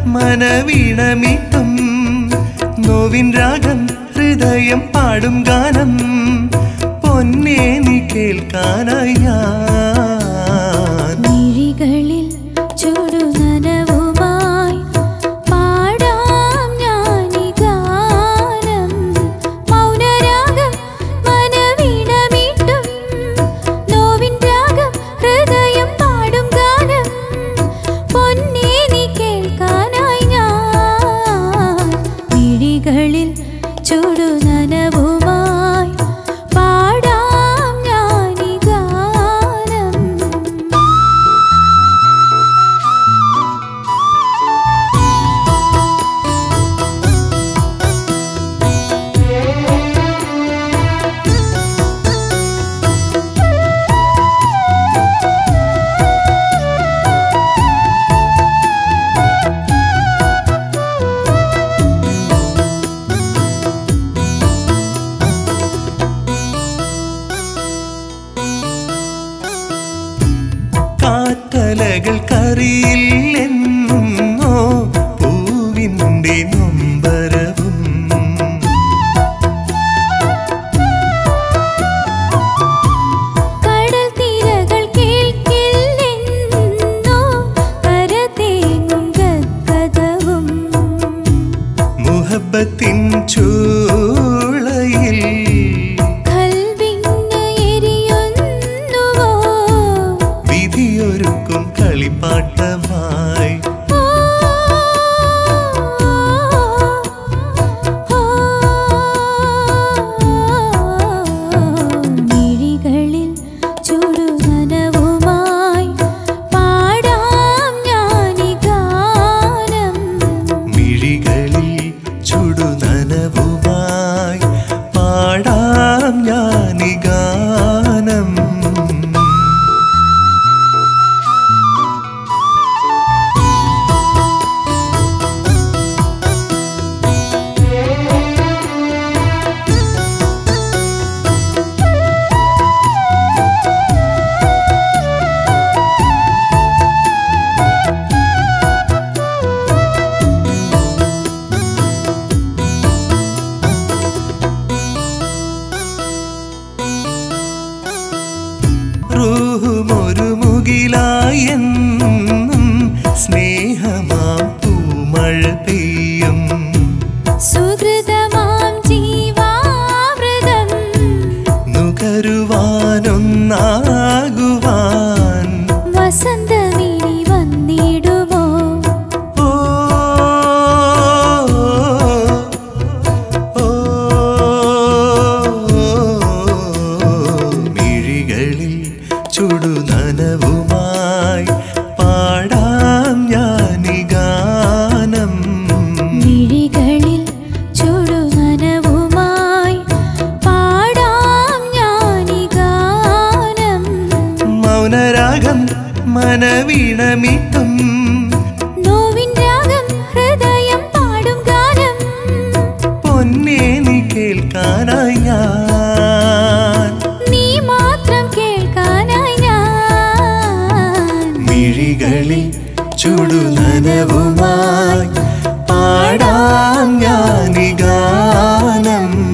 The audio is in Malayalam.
മനവീണമീട്ടും നോവിൻ രാഗം ഹൃദയം പാടും ഗാനം പൊന്നേ നീ കേൾക്കാനായി ഞാൻ മിഴികളിൽ ചുടുനനവുമായി പാടാം ഞാനീ ഗാനം മൗനരാഗം മനവീണമീട്ടും നോവിൻ രാഗം ഹൃദയം പാടും ഗാനം പൊന്നേ നീ കേൾക്കാനായി ഞാൻ മിഴികളിൽ ചുടുനനവുമായി പാടാം ഞാനീ ഗാനം കാറ്റലകൾ കറിയില്ലെന്നോ പൂവിൻ്റെ നൊമ്പരവും കടൽ തിരകൾ കേൾക്കില്ലെന്നോ കരതേങ്ങും ഗദ്ഗദവും മുഹബത്തിൻ ചൂളയിൽ കൽവിന് എരിയുന്നുവോ വിധിയൊരുക്കും കളിപ്പാട്ടമായി മിഴികളിൽ ചുടുനനവുമായി പാടാം ഞാനീ ഗാനം മിഴികളിൽ ചുടുനനവുമായി പാടാം ഞാനീ ഗാനം റൂഹുമൊരു മുകിലായെന്നും സ്നേഹമാം പൂമഴ പെയ്യും സുഹൃതമാം ജീവാമൃതം നുകരുവാനൊന്നാകുവാൻ വസന്തമിനി വന്നിടുമോ ഓ ഓ, മിഴികളിൽ ചുടുനനവുമായി പാടാം ഞാനീ ഗാനം മിഴികളിൽ ചുടുനനവുമായി പാടാം ഞാനീ ഗാനം മൗനരാഗം മനവീണമീട്ടും നോവിൻ രാഗം ഹൃദയം പാടും ഗാനം പൊന്നേ നീ കേൾക്കാനായി ഞാൻ നീ മാത്രം കേൾക്കാനായി ഞാൻ മിഴികളിൽ ചുടുനനവുമായി പാടാം ഞാനീ ഗാനം